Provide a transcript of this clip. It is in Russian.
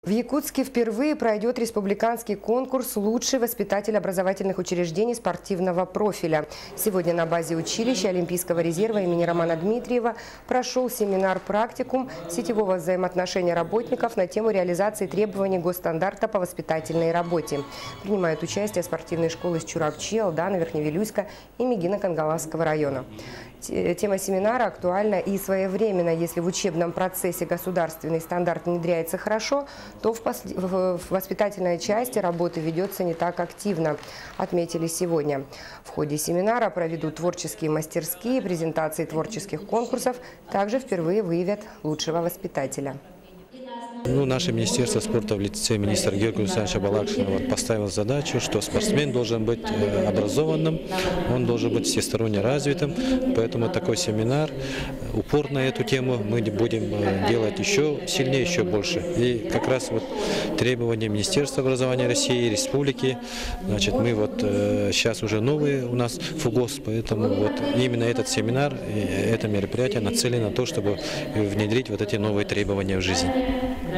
В Якутске впервые пройдет республиканский конкурс «Лучший воспитатель образовательных учреждений спортивного профиля». Сегодня на базе училища Олимпийского резерва имени Романа Дмитриева прошел семинар-практикум сетевого взаимоотношения работников на тему реализации требований госстандарта по воспитательной работе. Принимают участие спортивные школы из Чурапчи, Алдана, Верхневилюйска и Мегино-Кангаласского района. Тема семинара актуальна и своевременна. Если в учебном процессе государственный стандарт внедряется хорошо, то в воспитательной части работы ведется не так активно, отметили сегодня. В ходе семинара проведут творческие мастерские, презентации творческих конкурсов, также впервые выявят лучшего воспитателя. Наше Министерство спорта в лице министра Георгия Александровича Балакшина поставило задачу, что спортсмен должен быть образованным, он должен быть всесторонне развитым. Поэтому такой семинар, упор на эту тему мы будем делать еще сильнее, еще больше. И как раз требования Министерства образования России и Республики, мы сейчас уже новые у нас ФУГОС, поэтому именно этот семинар, это мероприятие нацелено на то, чтобы внедрить эти новые требования в жизнь.